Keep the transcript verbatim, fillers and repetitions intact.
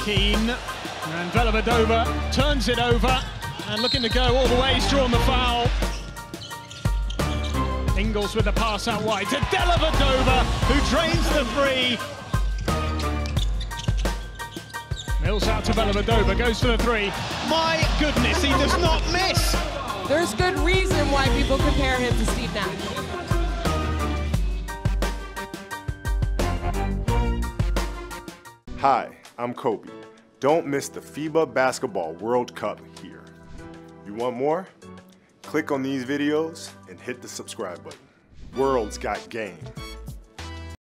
Keane, and Dellavedova turns it over and looking to go all the way. He's drawn the foul. Ingles with the pass out wide to Dellavedova, who drains the three. Mills out to Dellavedova, goes for the three. My goodness, he does not miss. There's good reason why people compare him to Steve Nash. Hi, I'm Kobe. Don't miss the FIBA Basketball World Cup here. You want more? Click on these videos and hit the subscribe button. World's got game.